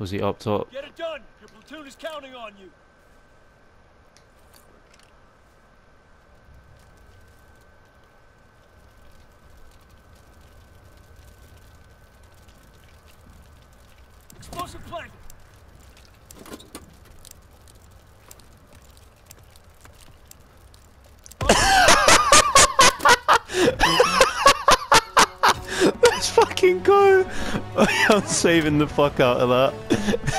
Was he up top? Get it done. Your platoon is counting on you. Explosive planted. Let's fucking go! I'm saving the fuck out of that.